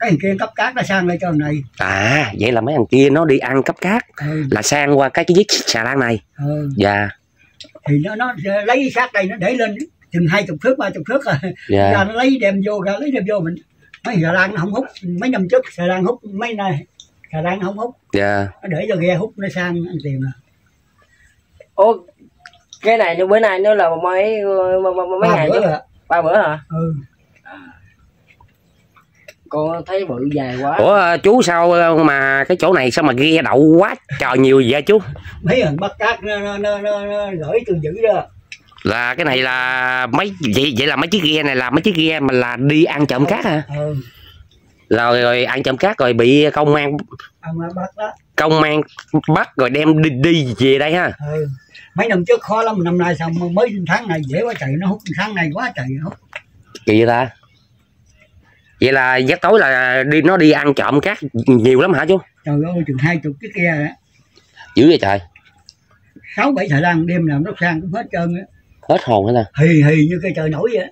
cái thằng kia cấp cát nó sang lại cho thằng này. À vậy là mấy thằng kia nó đi ăn cấp cát là sang qua cái chiếc xà lan này. Dạ. Thì nó lấy xác đây nó để lên chừng 20 thước 30 thước rồi. Dạ. Ra nó lấy đem vô, ra lấy đem vô mình. Mấy xà lan nó không hút, mấy năm trước xà lan hút, mấy nay xà lan nó không hút. Dạ. Nó để cho ghe hút nó sang ăn tiền à. Ủa cái này bữa nay nó là mấy ngày chứ? 3 bữa hả? Ừ. Con thấy bự dài quá. Ủa chú sao mà cái chỗ này sao mà ghe đậu quá trời nhiều vậy chú? Mấy thằng bắt cát nó gửi từ dữ đó. Là cái này là mấy vậy là mấy chiếc ghe này là mấy chiếc ghe mà là đi ăn trộm cát hả? Ừ. Rồi ăn trộm cát rồi bị công an bắt đó. Công an bắt rồi đem đi về đây ha. Ừ. Mấy năm trước khó lắm, năm nay xong mới tháng này dễ quá trời, nó hút tháng này quá trời nó hút. Kỳ vậy ta? Vậy là giấc tối là nó đi ăn trộm cát nhiều lắm hả chú? Trời ơi chừng 20 cái kia á. Dữ vậy trời. 6-7 xà lan đêm nào nó sang cũng hết trơn á. Hết hồn hết ta. Hì như cây trời nổi vậy.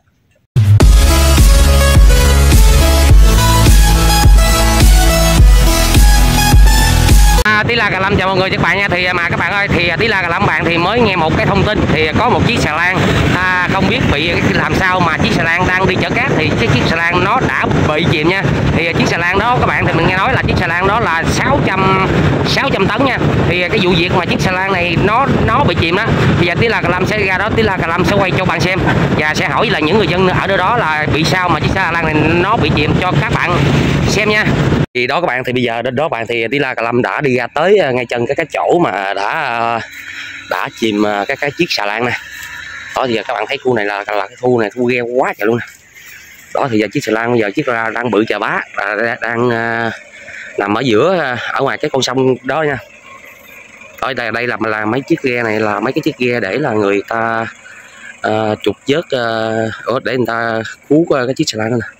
Tí La Cà Lâm chào mọi người các bạn nha. Thì mà các bạn ơi, thì Tí La Cà Lâm bạn thì mới nghe một cái thông tin thì có một chiếc xà lan không biết bị làm sao mà chiếc xà lan đang đi chở cát thì chiếc xà lan nó đã bị chìm nha. Thì chiếc xà lan đó các bạn thì mình nghe nói là chiếc xà lan đó là 600 tấn nha. Thì cái vụ việc mà chiếc xà lan này nó bị chìm đó, bây giờ Tí La Cà Lâm sẽ ra đó, Tí La Cà Lâm sẽ quay cho bạn xem và sẽ hỏi là những người dân ở đó là bị sao mà chiếc xà lan này nó bị chìm cho các bạn xem nha. Thì đó các bạn, thì bây giờ đó bạn thì Tí La Cà Lâm đã đi ra tới ngay chân cái chỗ mà đã chìm cái chiếc xà lan này. Đó thì giờ các bạn thấy khu này là cái khu này khu ghe quá trời luôn nè. Đó thì giờ chiếc xà lan bây giờ chiếc đang bự chà bá đang nằm ở giữa ở ngoài cái con sông đó nha. Ở đây là mấy chiếc ghe này là mấy cái chiếc ghe để là người ta trục vớt để người ta cứu cái chiếc xà lan đó nè.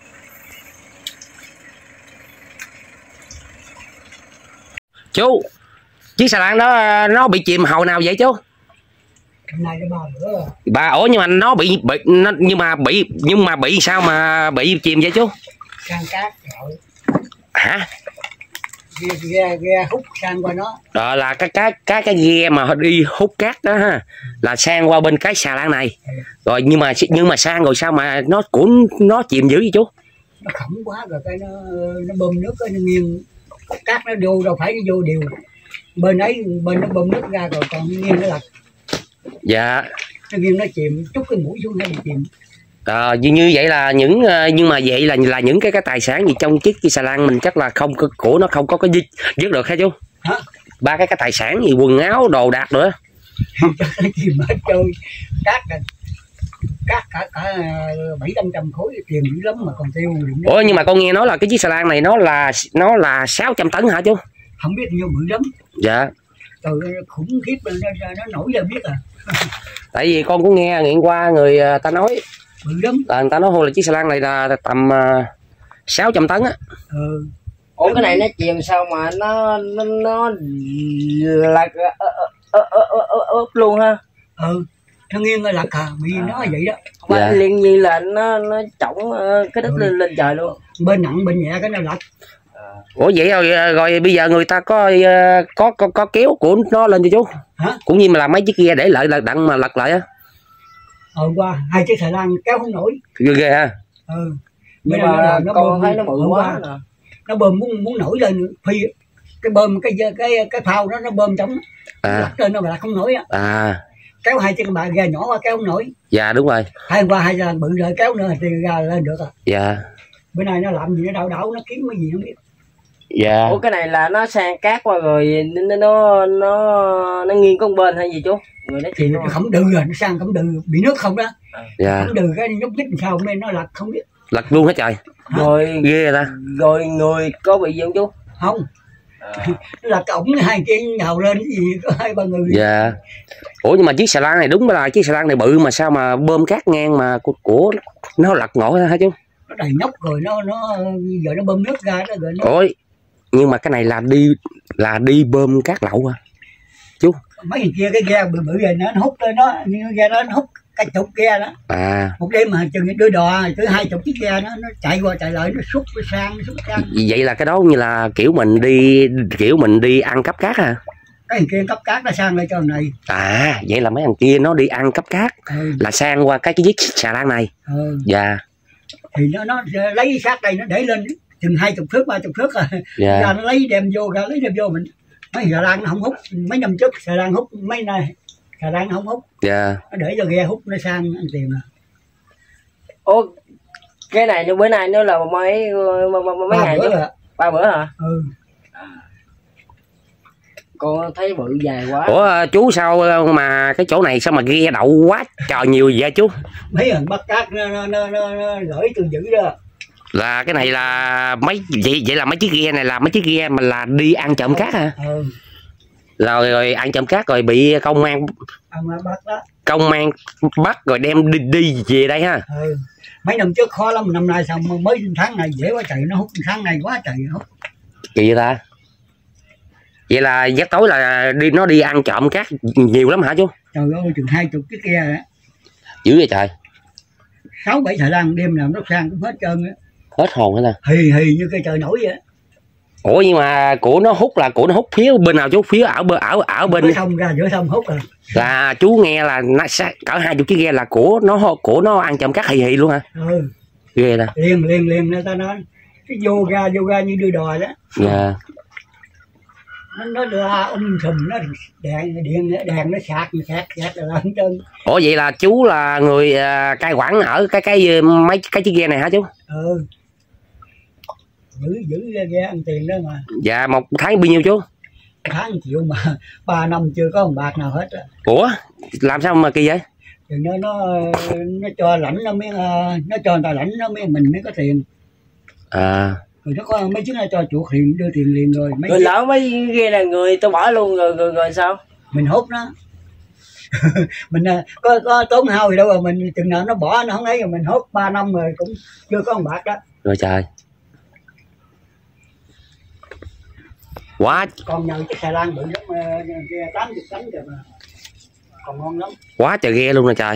Chú, chiếc xà lan đó nó bị chìm hồi nào vậy chú? Nay nó 3 bữa rồi. Ủa nhưng mà nó nhưng mà bị sao mà bị chìm vậy chú? Sang cát rồi. Hả? Ghe hút sang qua nó. Đó là cái ghe mà đi hút cát đó ha, là sang qua bên cái xà lan này. Rồi nhưng mà sang rồi sao mà nó chìm dữ vậy chú? Nó khổng quá rồi cái nó bơm nước nó nghiêng. Cát nó vô đâu phải nó vô đều. Bên nó bơm nước ra rồi còn nghiêng nó lật. Dạ. Nó nghiêng nó chìm, trút cái mũi xuống hay bị chìm. Như vậy là nhưng mà vậy là những cái tài sản gì trong chiếc xà lan mình chắc là không của nó không có cái dứt được hả chú? Hả? Ba cái tài sản gì quần áo đồ đạc nữa. Chìm hết trôi. Cát cả 700-800 khối tiền dữ lắm mà còn tiêu. Ủa nhưng mà con nghe nói là cái chiếc xà lan này nó là 600 tấn hả chú? Không biết nhiêu bự lắm. Dạ. Trời khủng khiếp nó nổi ra biết à. Tại vì con cũng nghe nghiện qua người ta nói bự lắm. Là người ta nói là chiếc xà lan này là tầm 600 tấn á. Ừ. Ủa cái này nó chìm sao mà nó là ướp luôn ha? Ừ. Nó nghiêng là lật bị nó vậy đó. Dạ. Liên như là nó trỏng cái đất lên trời luôn. Bên nặng bên nhẹ cái nó lật. Ủa vậy rồi bây giờ người ta có kéo của nó lên cho chú? Hả? Cũng như mà làm mấy chiếc ghe để lại là đặng mà lật lại á. Qua 2 chiếc xà lan kéo không nổi. Ghê ha. Ừ. Nhưng mà nó con thấy nó bự quá nè. Nó bơm muốn nổi lên phi cái bơm cái phao đó nó bơm chống lật lên nó mà không nổi á. Kéo 2 chiếc bà ghe nhỏ qua kéo không nổi. Dạ đúng rồi. Qua 2 xà lan bự rồi kéo nữa thì ra lên được à. Dạ. Bữa nay nó làm gì nó đảo nó kiếm cái gì không biết. Dạ. Ủa cái này là nó sang cát qua rồi nó nghiêng con bên hay gì chú? Người nó chìm nó khổng đừ rồi, nó sang khổng đừ bị nước không đó. Dạ. Khổng đừ cái nhúc nhích sao nên nó lật không biết. Lật luôn hết trời. Rồi ghê ta. Rồi người có bị gì không chú? Không. Nó lật ổng 2 chiếc nhào lên cái gì có 2-3 người. Dạ. Ủa nhưng mà chiếc xà lan này đúng là chiếc xà lan này bự mà sao mà bơm cát ngang mà của nó lật ngộ hả chú? Nó đầy nhóc rồi nó giờ nó bơm nước ra đó rồi nó... Ôi nhưng mà cái này là đi bơm cát lậu hả chú? Mấy thằng kia cái ghe bự bự này nó hút lên nó, ghe đó nó hút cái chục ghe đó. Một đêm mà chừng đưa đò tới 20 chiếc ghe nó chạy qua chạy lại, nó xúc sang. Vậy là cái đó như là kiểu mình đi ăn cắp cát à? Cái thằng kia cắp cát nó sang lại cho này. Vậy là mấy thằng kia nó đi ăn cắp cát, là sang qua cái chiếc xà lan này. Dạ. Thì nó lấy xác đây nó để lên chừng 20 thước 30 thước rồi. Ra nó lấy đem vô mình. Mấy xà lan nó không hút, mấy năm trước xà lan hút, mấy nay xà lan nó không hút. Dạ. Nó để cho ghe hút nó sang ăn tiền à. Ủa, cái này bữa nay nó là mấy ngày chứ? 3 bữa hả? Con thấy bự dài quá. Ủa chú sao mà cái chỗ này sao mà ghe đậu quá trời nhiều vậy chú? Mấy thằng bắt cát nó gửi từ dữ đó. Là cái này là vậy là mấy chiếc ghe này là mấy chiếc ghe mà là đi ăn trộm cát hả? Rồi ăn trộm cát rồi bị công an bắt đó. Công an bắt rồi đem đi về đây ha. Mấy năm trước khó lắm, năm nay xong mới tháng này dễ quá trời, nó hút tháng này quá trời hút. Kỳ vậy ta? Vậy là giấc tối là nó đi ăn trộm cát nhiều lắm hả chú? Trời ơi, chừng 20 chiếc ghe đó. Dữ vậy trời. 6-7 xà lan đêm nào nó sang cũng hết trơn á. Hết hồn hết ta? Hì như cây trời nổi vậy. Ủa nhưng mà của nó hút phía bên nào chú? Phía ở bên giữa sông ra giữa sông hút rồi. Là chú nghe là nó cỡ 20 chiếc ghe là của nó ăn trộm cát hì luôn hả? Ghê ta. Liền người ta nói cái vô ra như đưa đò đó. Dạ. Nó đưa sùm nó đèn nó sạc rồi làm chân. Ủa vậy là chú là người cai quản ở mấy cái chiếc ghe này hả chú? Giữ ghe ăn tiền đó mà. Dạ, một tháng bao nhiêu chú? Tháng 1 triệu mà 3 năm chưa có một bạc nào hết á. Ủa làm sao mà kỳ vậy? Thì nó cho lãnh nó mới nó cho người ta lãnh nó mới mình mới có tiền. Rồi nó có mấy chiếc nó cho chuột liền đưa tiền liền rồi. Rồi lỡ mấy ghe là người tôi bỏ luôn rồi sao? Mình hút nó. Mình có tốn hao gì đâu mà mình chừng nào nó bỏ nó không thấy rồi mình hút 3 năm rồi cũng chưa có một bạc đó. Rồi trời. Quá. Còn nhờ cái xà lan bự lắm, 80 tấn rồi mà. Còn ngon lắm. Quá trời ghe luôn nè trời.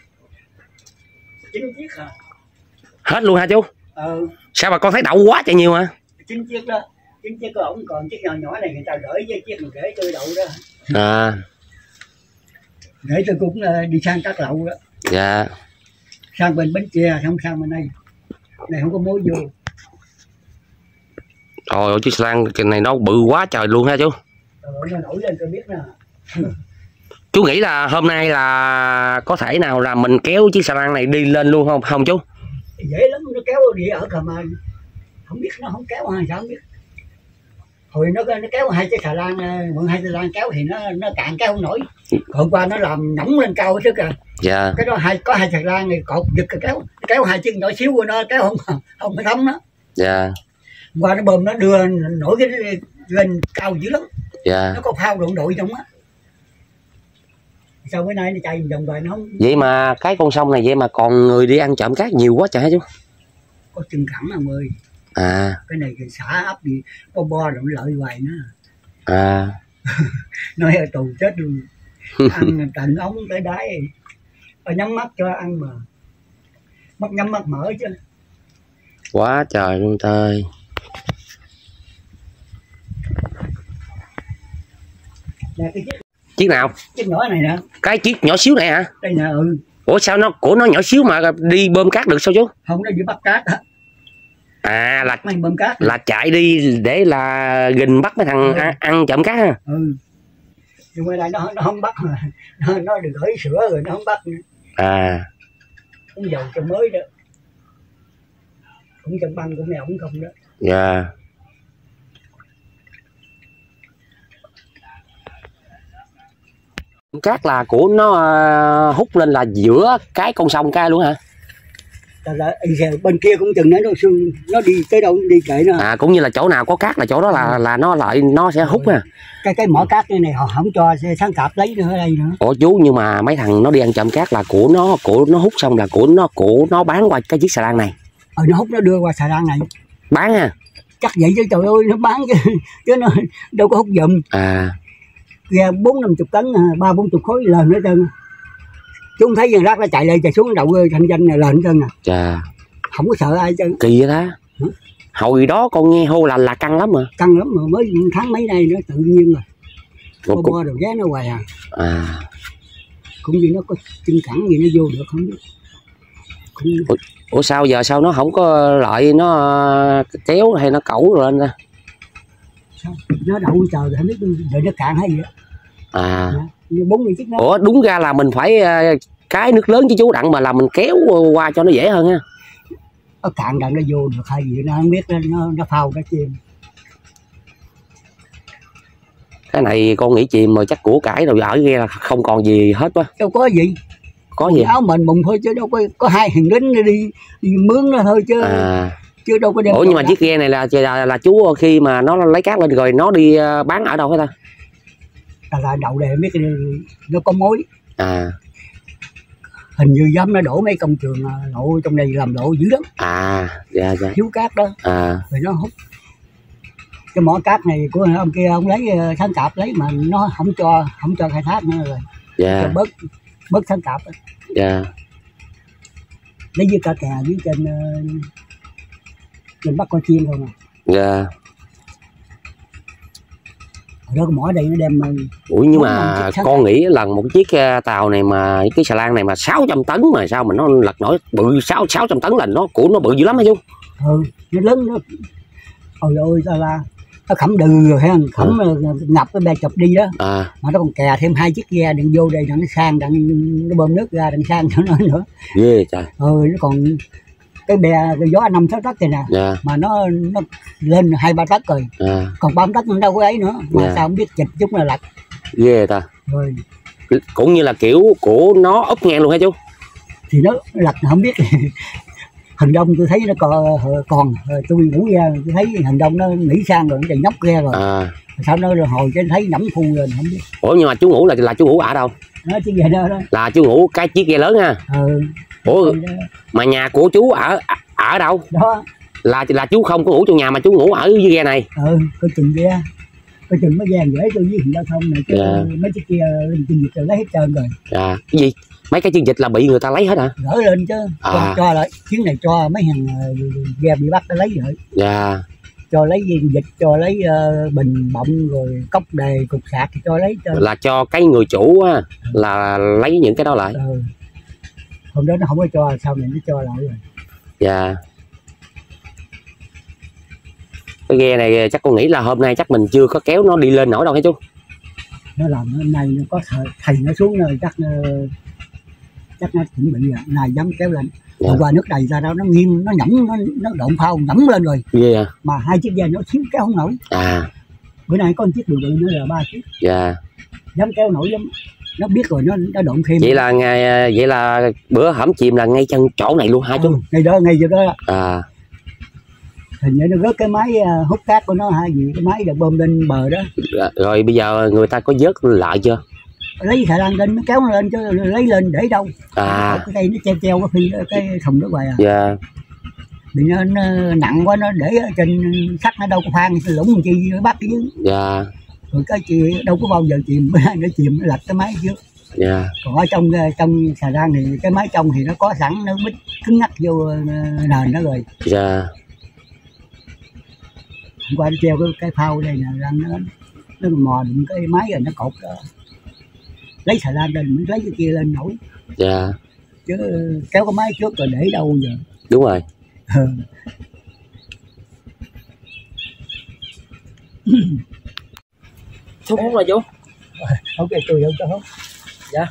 9 chiếc hả? Hết luôn hả chú? Sao mà con thấy đậu quá trời nhiều hả? 9 chiếc đó. 9 chiếc của ổng, còn chiếc nhỏ này người ta gửi với chiếc mình gửi tôi đậu đó. Gửi tôi cũng đi sang các lậu đó. Dạ. Sang bên Bến Tre, không sang bên đây. Này không có mối vô. Trời ơi, chiếc xà lan này nó bự quá trời luôn ha chú. Nó nổi lên tôi biết nè. Chú nghĩ là hôm nay là có thể nào là mình kéo chiếc xà lan này đi lên luôn không chú? Dễ lắm, nó kéo đi ở Cà Mau. Không biết nó không kéo hay sao không biết. Hồi nó kéo 2 chiếc xà lan, mượn 2 xà lan kéo thì nó cạn kéo không nổi. Hôm qua nó làm nóng lên cao trước kìa. Dạ. Cái đó có 2 xà lan này cột giật kéo 2 chiếc nhỏ xíu của nó kéo không phải thấm nó. Dạ. Hôm qua nó bơm nó đưa nổi cái lên cao dữ lắm. Dạ. Nó có phao đụng đội trong á. Sao bữa nay nó chạy vòng vòng nó không. Vậy mà cái con sông này vậy mà còn người đi ăn trộm cát nhiều quá trời hả chú? Có chừng khẳng mà ơi. Cái này thì xã ấp gì có bo rồi lợi hoài nữa. Nói ở tù chết luôn. Ăn tận ống tới đáy. Nhắm mắt cho ăn mà. Mắt nhắm mắt mở chứ. Quá trời luôn trời. Nè, chiếc nào? Chiếc nhỏ này nè. Cái chiếc nhỏ xíu này hả? Đây nè. Ủa sao nó nhỏ xíu mà đi bơm cát được sao chú? Không, nó đi bắt cát hả? Là bơm cát là chạy đi để là gình bắt mấy thằng ăn trộm cát ha. Nhưng mà đây nó không bắt mà. Nó được gửi sữa rồi nó không bắt nữa. Cũng dầu cho mới đó. Cũng trong băng cũng ổng không đó. Dạ. Cát là của nó hút lên là giữa cái con sông ca luôn hả? Bên kia cũng chừng nó đi tới đâu đi kệ nó. Cũng như là chỗ nào có cát là chỗ đó là nó sẽ hút ha. Cái mỏ cát này họ không cho sáng cạp lấy nữa ở đây nữa. Ủa chú, nhưng mà mấy thằng nó đi ăn trộm cát là của nó hút xong là của nó bán qua cái chiếc xà lan này. Nó hút nó đưa qua xà lan này. Bán ha? Chắc vậy chứ trời ơi, nó bán chứ nó đâu có hút giùm. Ra 40-50 tấn, 30-40 khối lần nữa trơn. Chúng thấy dân rác nó chạy lên chạy xuống đậu thành danh này lên chân nè. Chà. Không có sợ ai chứ. Kỳ vậy đó. Hồi đó con nghe hô là căng lắm mà. Căng lắm mà mới tháng mấy nay nữa tự nhiên rồi. Bo bo đồ ghé nó hoài à. À. Cũng như nó có chân cẳng gì nó vô được không biết. Ủa sao giờ sao nó không có loại nó kéo hay nó cẩu rồi lên ra? Sao? Nó đậu trời rồi không biết đợi nó cạn hay gì đó. À. Như 40 chiếc nó. Ủa đúng ra là mình phải cái nước lớn chứ chú đặng mà là mình kéo qua cho nó dễ hơn ha. Nó cạn đặng nó vô được hay gì nó không biết nó phao nó chìm. Cái này con nghĩ chìm mà chắc của cải rồi ở ghe là không còn gì hết quá. Đâu có gì. Có gì? Áo mình mùng thôi chứ đâu có hai thằng lính đi mướn nó thôi chứ. À. Chứ đâu có đem. Ủa nhưng mà chiếc ghe này là chú khi mà nó lấy cát lên rồi nó đi bán ở đâu hết ta? Là đậu để biết nó có mối. À. Hình như dám nó đổ mấy công trường lộ trong đây làm lộ dữ lắm. À, dạ dạ. Thiếu cát đó. À. Rồi nó hút. Cái mỏ cát này của ông kia ông lấy Tháng Cạp lấy mà nó không cho khai thác nữa rồi. Dạ. Cho bớt Tháng Cạp. Dạ. Lấy dưới cả kè dưới trên Bắc Con Chiên không à. Dạ. Đó cái mỏ đây nó đem. Ủa nhưng mà con nghĩ là một chiếc tàu này mà cái xà lan này mà 600 tấn mà sao mà nó lật nổi bự 600 tấn là nó của nó bự dữ lắm hả chú? Ừ, nó lớn nó. Ôi ơi ta la nó khẩm đừ rồi ha, khẩm ngập cái bè chụp đi đó. À. Mà nó còn kè thêm 2 chiếc ghe đừng vô đây đặng nó sang đặng nó bơm nước ra đặng sang cho nó nữa. Ghê trời. Ừ nó còn cái bè cái gió 5-6 tấc này nè. Yeah. Mà nó lên 2-3 tấc rồi. Yeah. Còn 30 tấc nó đâu có ấy nữa mà yeah. Sao không biết chịch chút là lật. Ghê ta. Rồi. Cũng như là kiểu của nó úp ngang luôn hả chú? Thì nó lật không biết. Hừng đông tôi thấy nó còn tôi ngủ ra tôi thấy hừng đông nó nghỉ sang rồi nó chạy nhóc ra rồi. À. Sao nó hồi cái thấy nắm khu lên không biết. Ủa nhưng mà chú ngủ là chú ngủ ở đâu? Đó chiếc ghe đó. Là chú ngủ cái chiếc ghe lớn ha. Ừ. Ủa mà nhà của chú ở đâu? Đó. Là chú không có ngủ trong nhà mà chú ngủ ở dưới ghe này. Ừ, có chừng ghe. Có chừng mấy ghe dễ tôi với hình giao thông này chứ mấy chiếc kia lên trên dịch lấy hết trơn rồi. Dạ. Cái gì? Mấy cái chân vịt là bị người ta lấy hết hả? Gỡ lên chứ. Cho lại chuyến này cho mấy thằng ghe bị bắt nó lấy rồi. Dạ. Cho lấy vịt, cho lấy bình bọng rồi cốc đề cục sạc thì cho lấy cho. Là cho cái người chủ á là lấy những cái đó lại. Ừ. Hôm đó nó không có cho, sau này nó cho lại rồi. Dạ. Cái ghe này chắc con nghĩ là hôm nay chắc mình chưa có kéo nó đi lên nổi đâu hả chú? Nó làm hôm nay nó có thầy nó xuống rồi chắc nó chuẩn bị rồi, này dám kéo lên. Dạ. Hôm qua nước đầy ra đó nó nghiêng, nó nhẫm, nó độn phao nhẫm lên rồi. Yeah. Mà 2 chiếc ghe nó xíu kéo không nổi. À. Bữa nay có một chiếc bự nữa là 3 chiếc. Dạ. Dám kéo nổi lắm. Nó biết rồi nó độn thêm. Vậy là bữa hổm chìm là ngay chân chỗ này luôn hả chú? Ngay đó, ngay chỗ đó. À. Hình như nó rớt cái máy hút cát của nó hay gì, cái máy được bơm lên bờ đó. Rồi bây giờ người ta có vớt lại chưa? Lấy xà lan lên nó kéo nó lên chứ lấy lên để đâu. À. Cái cây nó treo cái thùng đó hoài à. Dạ. Vì nó nặng quá nó để ở trên sắt nó đâu có phan lũng chi nó bắt chứ. Dạ. Rồi cái đâu có bao giờ chìm, nó chìm nó lật cái máy trước. Dạ. Còn ở trong xà lan thì cái máy trong thì nó có sẵn nó bít cứng ngắc vô nền đó rồi. Dạ. Hôm qua nó treo cái phao đây nè, nó mò đụng cái máy rồi nó cột đó. Lấy xà lan lên mới lấy cái kia lên nổi. Dạ. Chứ kéo cái máy trước rồi để đâu giờ. Đúng rồi. Chú hút rồi chú. Ok tôi không có hút. Dạ.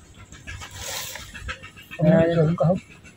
Không có hút.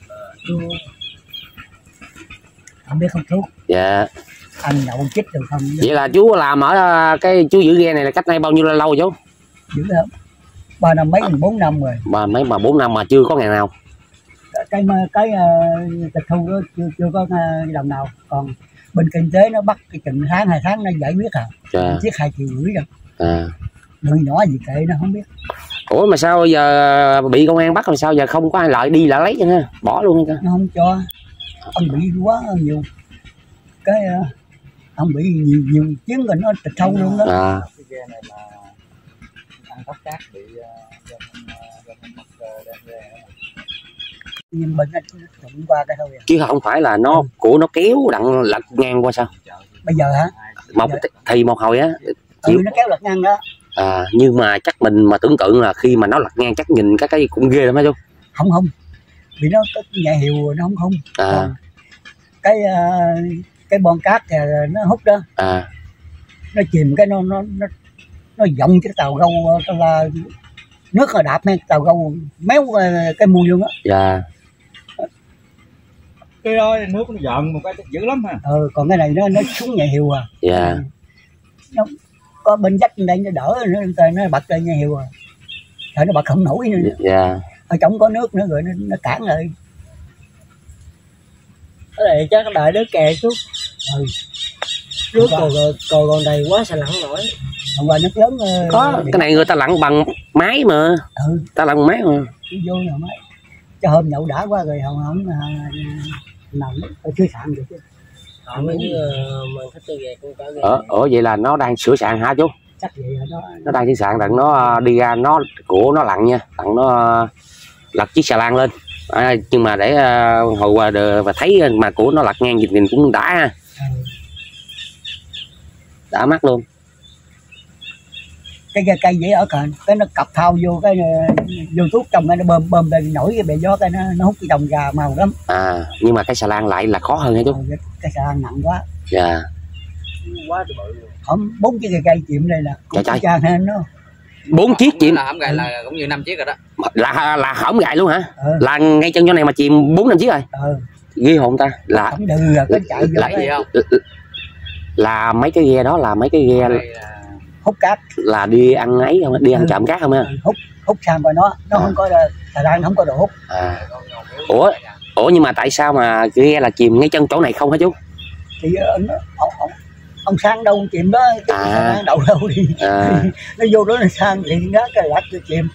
Không biết không thuốc. Dạ. Anh nhậu chích được không? Vậy là chú làm ở cái chú giữ ghe này là cách nay bao nhiêu lâu rồi chú? Giữ lắm. 3 năm mấy 4 năm rồi. 4 năm mà chưa có ngày nào. Cái tịch thu đó chưa có đồng nào. Còn bên kinh tế nó bắt cái chừng tháng 2 tháng nó giải quyết à. Dạ. Chiếc 2,5 triệu rồi. À. Đứa nhỏ gì kệ nó không biết. Ủa mà sao giờ bị công an bắt rồi sao giờ không có ai lại đi lại lấy cho ha? Bỏ luôn ha. Nó không cho. Ông bị quá nhiều. Cái ông bị nhiều chuyến rồi nó tịch thu luôn đó. À. Cái ghe này mà ăn cắp cát bị Nhưng bên nó trụng qua cái thôi à. Chứ không phải là nó của nó kéo đặng lật ngang qua sao? Bây giờ hả? Một thì một hồi á. Nó kéo lật ngang đó. Nhưng mà chắc mình mà tưởng tượng là khi mà nó lật ngang chắc nhìn cái cũng ghê lắm hả chú? Không, vì nó có nhẹ hiu nó không. Còn cái bon cát thì nó hút đó. Nó chìm cái nó dọng cái tàu gâu là nước là đạp men tàu gâu méo cái mui luôn á. Dạ. Cái đó nước nó giận một cái dữ lắm ha. Còn cái này nó xuống nhẹ hiu à. Dạ. Nó có bên dách đây nó đỡ nó bật lên nhẹ hiu à. Rồi nó bật không nổi nữa. Dạ. Ở trong có nước nữa rồi nó cản lại. Cái này chắc đợi nước kè chút. Nước còn đầy quá sao lặn nổi. Hôm qua nước lớn có cái này người ta lặn bằng máy mà. Ta lặn bằng máy mà. Vô nào máy. Cho hôm nhậu đã quá rồi không nằm ở dưới sạn được chứ. Vậy là nó đang sửa sạn hả chú? Chắc vậy đó. Nó đang sửa sạn đặng nó đi ra nó lặn nha, đặng nó lật chiếc xà lan lên. Nhưng mà để hồi qua và thấy mà của nó lật ngang nhìn cũng đã ha. Đã mắt luôn. Cái cây dễ ở cạnh cái nó cặp thao vô cái vô thuốc trong cái nó bơm lên nổi cái bề gió cái nó hút cái đồng gà màu lắm. Nhưng mà cái xà lan lại là khó hơn hả chú? Cái xà lan nặng quá. Dạ. Quá bự. Không 4 chiếc cây chìm đây là trời nên nó 4 chiếc chìm là hổng gài là cũng như 5 chiếc rồi đó. Là hổng gài luôn hả? Là ngay chân chỗ này mà chìm 4-5 chiếc rồi. Ghi hồn ta là không đừ cái chạy là gì không? Là mấy cái ghe đó là mấy cái ghe hút cát, là đi ăn ấy không, đi ăn trộm cát không ha? Hút sang qua nó không có xà lan không có đồ hút. Ủa nhưng mà tại sao mà ghe là chìm ngay chân chỗ này không hả chú? Thì ông sang đâu chìm đó, đậu đâu đi. Nó vô đó nó sang thì nó cái lạch nó chìm.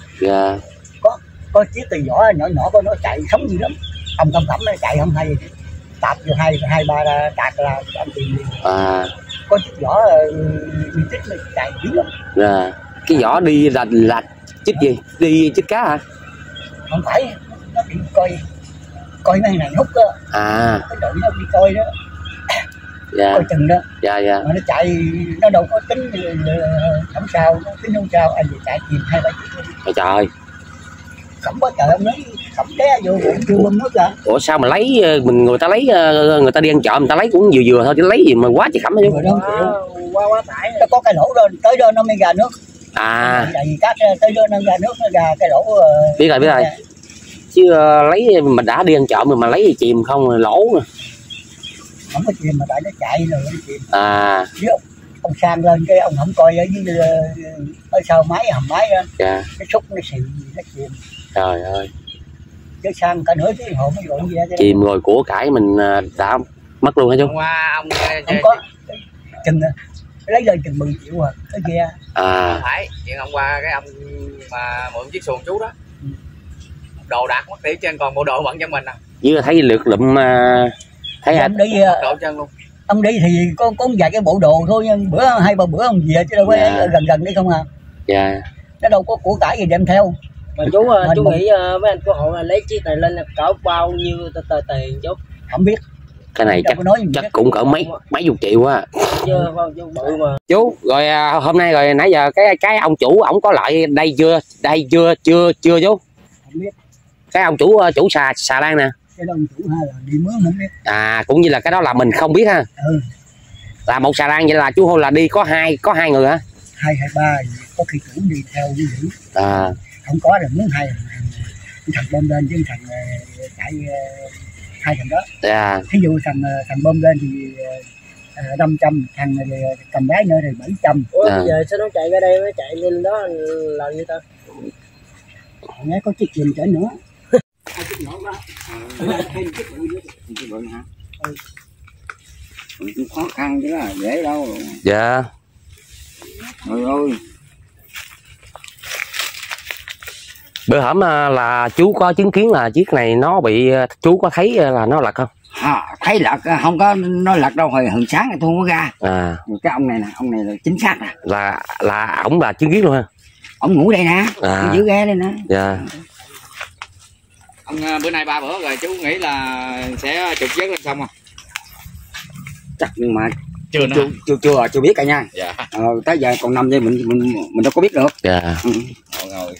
Có chiếc từ vỏ nhỏ của nó chạy sống gì lắm, không nó chạy không hay, tạt vô hai ba tạt là anh tìm đi. Có chiếc vỏ đi chích nó chạy dữ lắm. Cái vỏ đi là chích gì? Đi chích cá hả? Không phải, nó đi coi mấy này hút đó. Cái đội nó đi coi đó. Coi chừng đó. Mà nó chạy nó đâu có tính không sao, nó tính không sao, anh vừa chạy chìm 2-3 chiếc. Trời. Khẩm quá trời, ông nói khẩm té vô cũng chưa bơm nước ra. Ủa sao mà lấy người ta lấy người ta đi ăn trộm người ta lấy cũng vừa thôi chứ lấy gì mà quá trời khẩm hả chú? Quá tải. Nó có cái lỗ đó tới đó nó mới ra nước. Tại vì cát tới đó nó ra nước, nó ra cái lỗ. Biết rồi. Chứ lấy mình đã đi ăn trộm mà lấy gì chìm không lỗ nè. Không có chìm mà tại nó chạy rồi nó chìm. Chứ ông sang lên cái ông không coi ở dưới ở sau máy hầm máy đó. Cái xúc nó xì nó chìm. Trời ơi. Chứ sang cả nửa tiếng hồ mới gọi gì đó. Chìm rồi của cải mình đã mất luôn hả chú? Không có chừng lấy lên chừng 10 triệu à cái kia. Không phải chuyện hôm qua cái ông mà mượn chiếc xuồng chú đó, đồ đạc mất tỷ trên còn bộ đồ bận cho mình à. Với thấy lượt lụm thấy ông đi độ chân luôn. Ông đi thì có vài cái bộ đồ thôi, nhưng bữa 2-3 bữa ông về chứ đâu có gần đi không à. Nó đâu có của cải gì đem theo. Mà chú nghĩ mấy anh cứu hộ là lấy chiếc này lên là cỡ bao nhiêu tờ tiền chú? Không biết. Cái này chắc cũng cỡ mấy chục triệu á. Chú rồi hôm nay rồi nãy giờ cái ông chủ ổng có lại đây chưa chú? Không biết. Cái ông chủ xà lan nè. Cái đó ông chủ hay là đi mướn không biết. Cũng như là cái đó là mình không biết ha. Là một xà lan vậy là chú là đi có hai người hả? 2 hay 3 có khi chủ đi theo với giữ. Không có là muốn hai thằng bơm lên chứ thằng chạy hai thằng đó. Thí dụ thằng bơm lên thì 500, thằng cầm lái nữa thì 700. Ủa bây giờ sao nó chạy ra đây nó chạy lên đó là như ta? Nghe có chiếc chìm chở nữa. Cũng khó khăn chứ là dễ đâu. Dạ. Trời ơi. Bữa hổm là chú có chứng kiến là chiếc này nó bị, chú có thấy là nó lật không? Thấy lật, không có nó lật đâu, hồi hừng sáng tôi không có ra. Cái ông này là chính xác nè. Là ổng là chứng kiến luôn ha? Ổng ngủ đây nè, giữ ghe đây nè. Ông bữa nay 3 bữa rồi, chú nghĩ là sẽ trục vớt lên xong không? Chắc nhưng mà chưa biết cả nha. Dạ. Tới giờ còn năm giây mình đâu có biết được. Dạ. Ngồi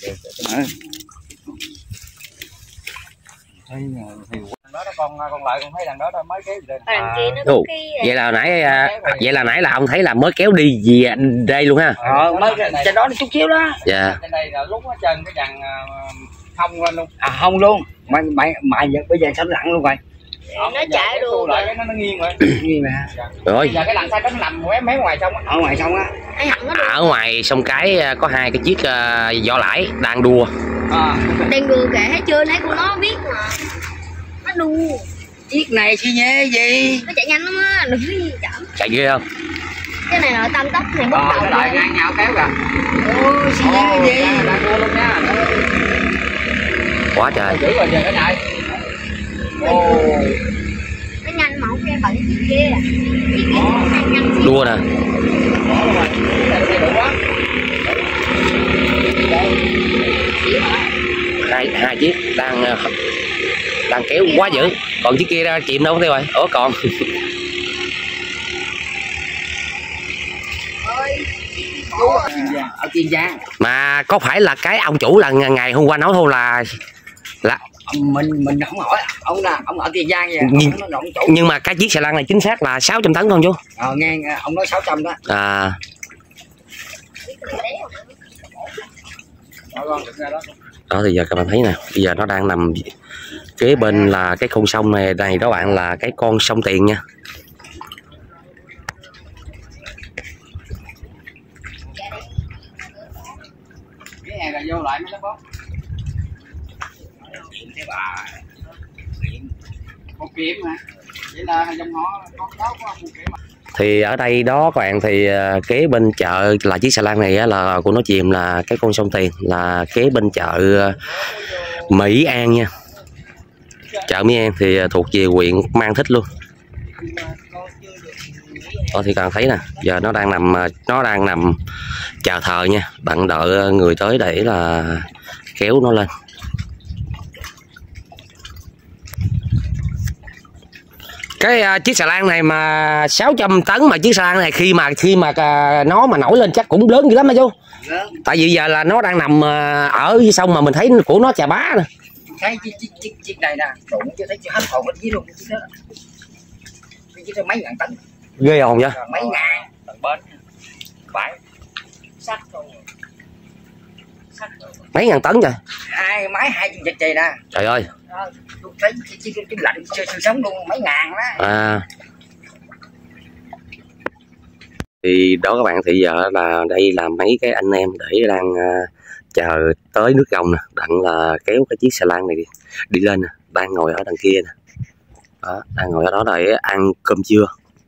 đó con lại con thấy đằng đó mấy cái vậy là nãy là ông thấy là mới kéo đi gì đây luôn ha. Mới trên đó chút xíu đó. Dạ. trên đây là lúc nó chân cái dàn hông lên luôn. Hông luôn. Mà bây giờ sao nó lặn luôn rồi. Nó chạy được lại nó nghiêng rồi. Nghiêng mà. Rồi. Giờ cái lặn xanh nó nằm mé ngoài sông á. Ở ngoài sông á. Ở ngoài sông Cái có 2 cái chiếc vỏ lãi đang đua. Đang đua kệ thấy chưa, thấy con nó biết mà. Nó đua. Chiếc này xi nhê gì? Nó chạy nhanh lắm á, đừng có gì chậm. Chạy ghê không? Cái này là tăng tốc này bắt đầu lại ngang nhau kéo kìa. Ôi xi nhê gì? Đang đua luôn nha. Quá trời. Dữ rồi giờ cái này. Nó nhanh mà không nghe bận chiếc kia. Chiếc kia nhanh. Đua nè. Hai chiếc đang kéo quá dữ, còn chiếc kia ra chìm đâu không rồi. Còn Ở Kiên Giang. mà có phải là cái ông chủ là ngày hôm qua nói thôi là mình không hỏi ông ở Kiên Giang vậy. Nhưng mà cái chiếc xà lan này chính xác là 600 tấn không chú? Nghe ông nói 600 đó. Đó thì giờ các bạn thấy nè, bây giờ nó đang nằm kế bên là cái con sông này đó bạn, là cái con sông Tiền nha. Cái này là vô lại mấy cái bó. Thế bà một kiếm hả? Vậy là dòng họ con đó của ông một kiếm mà. Thì ở đây đó các bạn, thì kế bên chợ là chiếc xà lan này là của nó chìm là cái con sông Tiền, là kế bên chợ Mỹ An nha. Chợ Mỹ An thì thuộc về huyện Mang Thích luôn. Đó thì các bạn thấy nè, giờ nó đang nằm chờ thờ nha, bạn đợi người tới để là kéo nó lên. Cái chiếc xà lan này mà 600 tấn, mà chiếc xà lan này khi mà nó mà nổi lên chắc cũng lớn dữ lắm đó chú. Tại vì giờ là nó đang nằm ở dưới sông mà mình thấy của nó chà bá nè. Thấy chiếc này nè, đụng chưa thấy hết hồn hết dưới luôn chiếc đó. Chiếc đó mấy ngàn tấn. Ghê hồn nha. Mấy ngàn tầng bên. Bãi. Sắt không. Mấy ngàn tấn rồi. Máy 2 chục chì nè. Trời ơi. Tôi thấy chiếc lạnh sống luôn mấy ngàn đó. Thì đó các bạn, thì giờ là đây là mấy cái anh em để đang chờ tới nước gồng nè, đặng là kéo cái chiếc xà lan này đi lên nè, đang ngồi ở đằng kia nè. Đó, đang ngồi ở đó để ăn cơm trưa.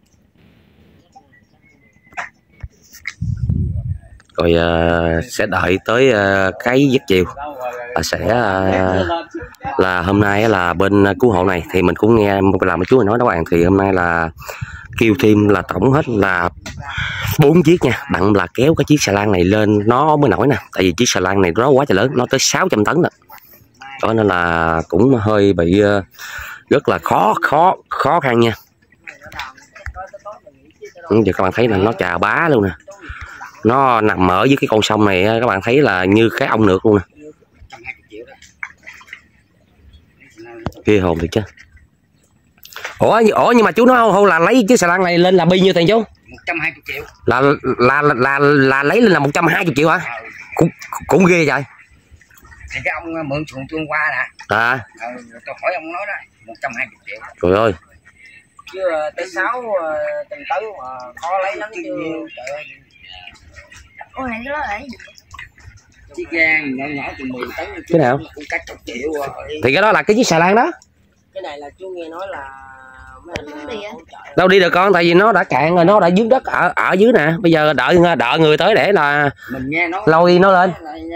Rồi sẽ đợi tới cái giấc chiều là hôm nay là bên cứu hộ này thì mình cũng nghe làm mấy chú nói đó bạn, thì hôm nay là kêu thêm là tổng hết là 4 chiếc nha, đặng là kéo cái chiếc xà lan này lên nó mới nổi nè, tại vì chiếc xà lan này nó quá trời lớn, nó tới 600 tấn rồi. Đó nên là cũng hơi bị rất là khó khăn nha. Giờ các bạn thấy là nó chà bá luôn nè, nó nằm ở dưới cái con sông này các bạn thấy là như cái ong nước luôn nè. Ghê hồn thiệt chứ. Ủa nhưng mà chú nói không là lấy chiếc xà lan này lên là bao nhiêu tiền chú? 120 triệu. Là lấy lên là 120 triệu hả? Cũng ghê vậy. Thì cái ông mượn xuồng tôi qua nè. Tôi hỏi ông nói đó 120 triệu. Trời ơi. Chứ tới 6 tấn mà khó lấy lắm chứ. Trời ơi. Ôi này cái đó là gì? Chiếc gan nhỏ nhỏ từ 10 tấn. Cái nào? Cũng cả chục triệu rồi. Thì cái đó là cái chiếc xà lan đó. Cái này là chú nghe nói là mấy anh đâu đi được con, tại vì nó đã cạn rồi, nó đã dưới đất ở dưới nè, bây giờ đợi người tới để là mình nghe nó lôi nó lên.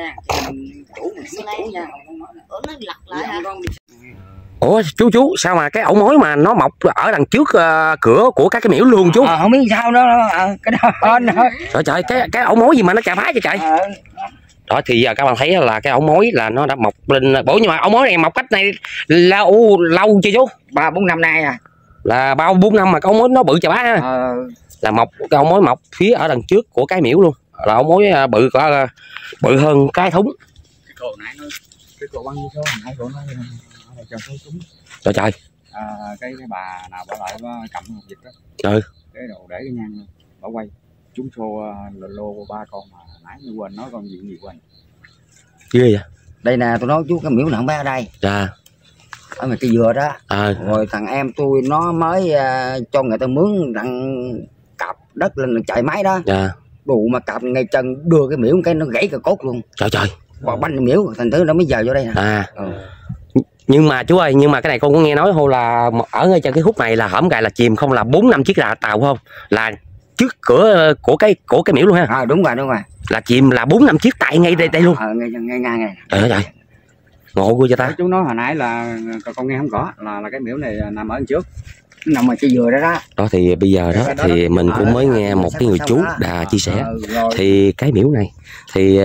Ủa chú sao mà cái ổ mối mà nó mọc ở đằng trước cửa của các cái miễu luôn chú? Không biết sao đó cái đó. Trời cái ổ mối gì mà nó chà phá vậy trời? Đó thì giờ các bạn thấy là cái ổ mối là nó đã mọc lên bổ, nhưng mà ổ mối này mọc cách này là lâu chưa chú? 3-4 năm nay à. Là bao 4 năm mà cái ổ mối nó bự chà bá ha. Là mọc cái ổ mối mọc phía ở đằng trước của cái miễu luôn, là ổ mối bự bự hơn cái thúng. Cái cô nãy nó cái cô băng số nãy cô nói cho số súng. Trời trời. Cái bà nào bà lại cầm một vịt đó. Ừ. Cái đồ để cái nhang bảo quay trúng xô lô 3 con mà nãy tôi quên nói con gì quên. Ghê vậy? Đây nè, tôi nói chú cái miễu này không phải ở đây. Dạ. Ở ngoài cây dừa đó. Rồi thằng em tôi nó mới cho người ta mướn đặng cạp đất lên chạy máy đó. Dạ. Đủ mà cạp ngay chân đưa cái miễu cái nó gãy cái cốt luôn. Trời trời. Và banh miễu thành thứ nó mới giờ vô đây nè. Nhưng mà chú ơi, nhưng mà cái này con có nghe nói thôi là ở ngay chân cái khúc này là hổm gài là chìm không là 4-5 chiếc là tàu không? Là trước cửa của cái miễu luôn ha. Đúng rồi. Là chìm là 4-5 chiếc tại ngay đây luôn. Ngay này. Trời ơi. Ngộ quá cho ta. Chú nói hồi nãy là con nghe không có là cái miễu này nằm ở trước. Nằm ở cây dừa đó đó. Đó thì bây giờ đó thì mình cũng mới nghe một cái người chú đã chia sẻ thì cái miễu này thì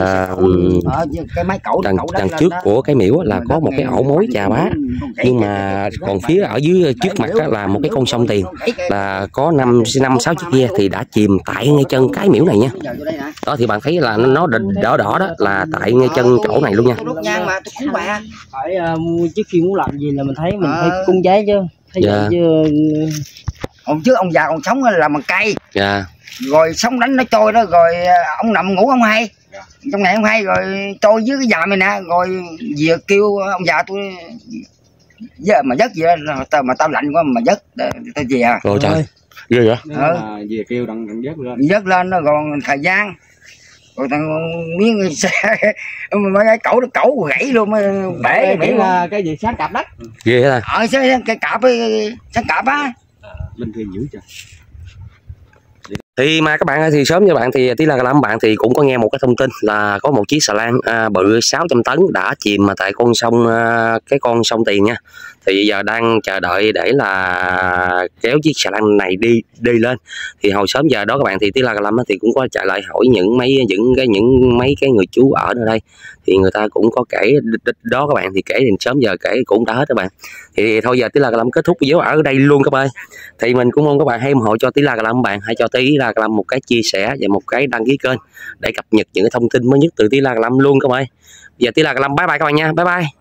đằng trước của cái miễu là có một cái ổ mối chà bá, nhưng mà còn phía ở dưới trước mặt là một cái con sông Tiền là có 5-6 chiếc ghe thì đã chìm tại ngay chân cái miễu này nha. Đó thì bạn thấy là nó đỏ đó là tại ngay chân chỗ này luôn nha. Phải trước khi muốn làm gì là mình thấy mình phải cung giấy chứ. Dạ. Hôm trước ông già còn sống là bằng cây. Dạ. Rồi sóng đánh nó trôi đó, rồi ông nằm ngủ không hay. Trong này không hay, rồi trôi dưới cái già này nè. Rồi về kêu ông già tôi giờ mà giấc gì đó, mà tao lạnh quá mà giấc tao về à. Rồi trời, ghê vậy? Về kêu đặng giấc lên nó còn thời gian. Rồi thằng miếng xe mấy cái cẩu gãy luôn, bể cái gì sáng cạp đất. Ghê hả? Cái cạp ấy, sáng cạp á. Linh thiêng dữ trời. Thì mà các bạn ơi, thì sớm như bạn thì tí là các bạn thì cũng có nghe một cái thông tin là có một chiếc xà lan bự 600 tấn đã chìm mà tại con sông Tiền nha. Thì giờ đang chờ đợi để là kéo chiếc xà lan này đi lên. Thì hồi sớm giờ đó các bạn thì tí là thì cũng có chạy lại hỏi những mấy cái người chú ở nơi đây, thì người ta cũng có kể đó các bạn, thì kể thì sớm giờ kể cũng đã hết các bạn. Thì thôi giờ tí là kết thúc video ở đây luôn các bạn. Thì mình cũng mong các bạn hãy ủng hộ cho tí là các bạn, hãy cho tí là một cái chia sẻ và một cái đăng ký kênh để cập nhật những cái thông tin mới nhất từ tí là luôn các bạn. Giờ tí là bye bye các bạn nha, bye bye.